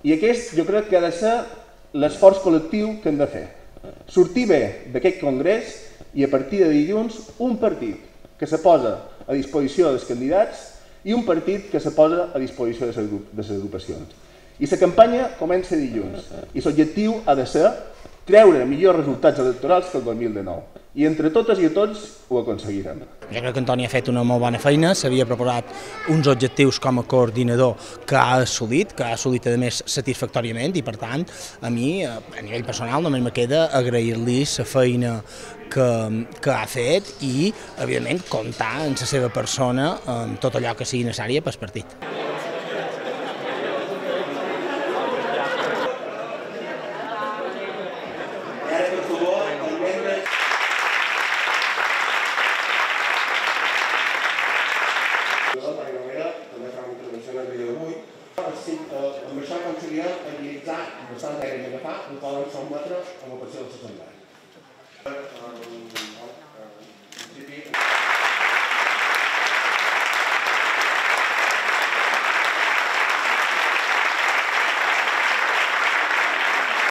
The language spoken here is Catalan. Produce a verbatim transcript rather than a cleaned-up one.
I aquest jo crec que ha de ser l'esforç col·lectiu que hem de fer. Sortir bé d'aquest congrés i a partir de dilluns un partit que se posa a disposició dels candidats i un partit que se posa a disposició de les agrupacions. I la campanya comença dilluns i l'objectiu ha de ser treure millors resultats electorals que el dos mil dinou. I entre totes i tots ho aconseguirem. Jo crec que Antoni ha fet una molt bona feina, s'havia preparat uns objectius com a coordinador que ha assolit, que ha assolit a més satisfactòriament i per tant a mi, a nivell personal, només me queda agrair-li la feina que, que ha fet i evidentment comptar en la seva persona en tot allò que sigui necessari pel partit. Amb això aconseguirem agilitzar bastant tècnica que fa, ho poden sotmetre a la votació del secundari.